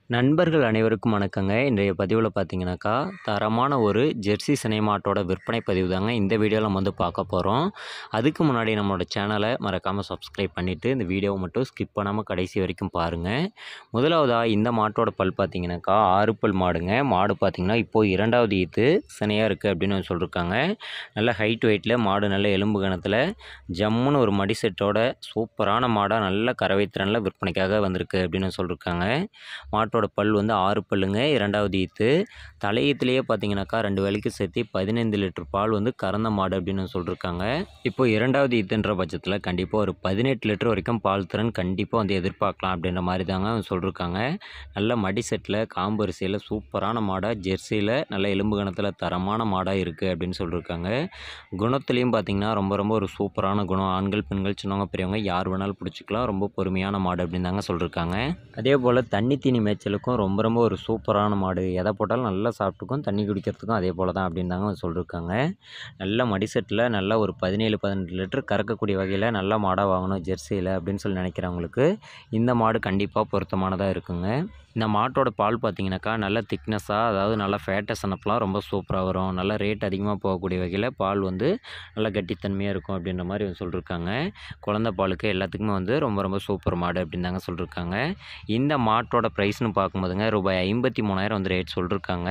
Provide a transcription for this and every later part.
நண்பர்கள் அனைவருக்கும் வணக்கங்க. இன்றைய பதிவுல பார்த்தீங்கன்னாக்கா, தரமான ஒரு ஜெர்சி சினை மாட்டோட விற்பனை பதிவு தாங்க இந்த வீடியோல நம்ம வந்து பார்க்க போறோம். அதுக்கு முன்னாடி நம்மளோட சேனலை மறக்காம சப்ஸ்கிரைப் பண்ணிட்டு, இந்த வீடியோவை மட்டும் ஸ்கிப் பண்ணாம கடைசி வரைக்கும் பாருங்க. முதலாவதா இந்த மாட்டோட பல் பார்த்தீங்கன்னாக்கா, 6 பல் மாடுங்க. மாடு பார்த்தீங்கன்னா, இப்போ 2வது ஈத்து சினையா இருக்கு அப்படின்னு சொல்லியிருக்காங்க. நல்ல ஹைட் வெயிட்ல மாடு நல்ல எலும்பு கனத்துல ஜம்முன்னு ஒரு மடி செட்டோட சூப்பரான மாடா நல்ல கறவை திறன்ல விற்பனைக்காக வந்திருக்கு அப்படின்னு சொல்லியிருக்காங்க. மாட்டோட பல் வந்து 6 பல்லுங்க. 2வது ஈத்து. தலையீத்துலேயே பார்த்தீங்கன்னாக்கா 2 வேளைக்கு சேர்த்து 15 லிட்டர் பால் வந்து கறந்த மாடு அப்படின்னு சொல்லியிருக்காங்க. இப்போ 2வது ஈத்துன்ற பட்சத்தில் கண்டிப்பாக ஒரு 18 லிட்டர் வரைக்கும் பால் திறன் கண்டிப்பாக வந்து எதிர்பார்க்கலாம் அப்படின்ற மாதிரி தாங்க சொல்லியிருக்காங்க. நல்ல மடி செட்டில் காம்பரிசையில் சூப்பரான மாடாக ஜெர்சியில் நல்ல எலும்பு கணத்தில் தரமான மாடாக இருக்குது அப்படின்னு சொல்லியிருக்காங்க. குணத்துலேயும் பார்த்தீங்கன்னா ரொம்ப ஒரு சூப்பரான குணம். ஆண்கள் பெண்கள் சின்னவங்க பெரியவங்க யார் வேணாலும் பிடிச்சிக்கலாம். ரொம்ப பொறுமையான மாடு அப்படின்னு தாங்க சொல்லியிருக்காங்க. அதே போல் தண்ணி தீனி மேய்ச்சலுக்கும் ரொம்ப ஒரு சூப்பரான மாடு. எதை போட்டாலும் நல்லா சாப்பிட்டுக்கும், தண்ணி குடிக்கிறதுக்கும் அதே போல் தான் அப்படின்னு தாங்க சொல்லியிருக்காங்க. நல்ல மடி செட்டில் நல்லா ஒரு 17, 18 லிட்டர் கறக்கக்கூடிய வகையில் நல்ல மாடாக வாங்கணும் ஜெர்சியில் அப்படின்னு சொல்லி நினைக்கிறவங்களுக்கு இந்த மாடு கண்டிப்பாக பொருத்தமானதாக இருக்குங்க. இந்த மாட்டோட பால் பார்த்தீங்கன்னாக்கா நல்ல திக்னஸாக, அதாவது நல்லா ஃபேட்டஸ் அனுப்பலாம் ரொம்ப சூப்பராக வரும். நல்ல ரேட் அதிகமாக போகக்கூடிய வகையில் பால் வந்து நல்லா கட்டித்தன்மையாக இருக்கும் அப்படின்ற மாதிரி சொல்லியிருக்காங்க. குழந்த பாலுக்கு எல்லாத்துக்குமே வந்து ரொம்ப சூப்பர் மாடு அப்படின்னு தாங்க சொல்லியிருக்காங்க. இந்த மாட்டோட ப்ரைஸ்னு பார்க்கும்போதுங்க ரூபாய் 53,000 வந்து ரேட் சொல்லியிருக்காங்க.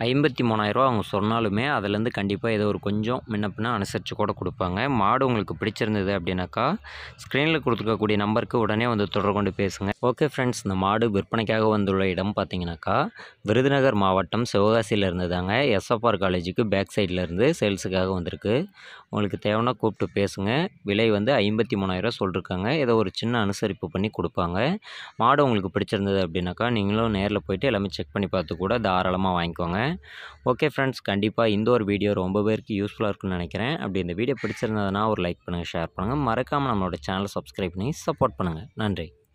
53,000 அவங்க சொன்னாலுமே அதுலேருந்து கண்டிப்பாக ஏதோ ஒரு கொஞ்சம் முன்ன பின்ன அனுசரித்து கூட கொடுப்பாங்க. மாடு உங்களுக்கு பிடிச்சிருந்தது அப்படின்னாக்கா ஸ்க்ரீனில் கொடுத்துருக்கக்கூடிய நம்பருக்கு உடனே வந்து தொடர்பு கொண்டு பேசுங்க. ஓகே ஃப்ரெண்ட்ஸ், இந்த மாடு விற்பனைக்காக வந்துள்ள இடம் பார்த்தீங்கன்னாக்கா விருதுநகர் மாவட்டம் சிவகாசியில் இருந்து தாங்க. எஸ்எஃப்ஆர் காலேஜுக்கு பேக் சைடில் இருந்து சேல்ஸுக்காக வந்திருக்கு. உங்களுக்கு தேவைன்னா கூப்பிட்டு பேசுங்க. விலை வந்து 53,000 சொல்லியிருக்காங்க. ஏதோ ஒரு சின்ன அனுசரிப்பு பண்ணி கொடுப்பாங்க. மாடு உங்களுக்கு பிடிச்சிருந்தது அப்படின்னாக்கா நீங்களும் நேரில் போய்ட்டு எல்லாமே செக் பண்ணி பார்த்து கூட தாராளமாக வாங்கிக்கோங்க. ஓகே ஃப்ரெண்ட்ஸ், கண்டிப்பாக இந்த ஒரு வீடியோ ரொம்ப பேருக்கு யூஸ்ஃபுல்லாக இருக்குன்னு நினைக்கிறேன். அப்படி இந்த வீடியோ பிடிச்சிருந்ததுன்னா ஒரு லைக் பண்ணுங்கள், ஷேர் பண்ணுங்கள். மறக்காமல் நம்மளோட சேனலை சப்ஸ்கிரைப் பண்ணி சப்போர்ட் பண்ணுங்கள். நன்றி.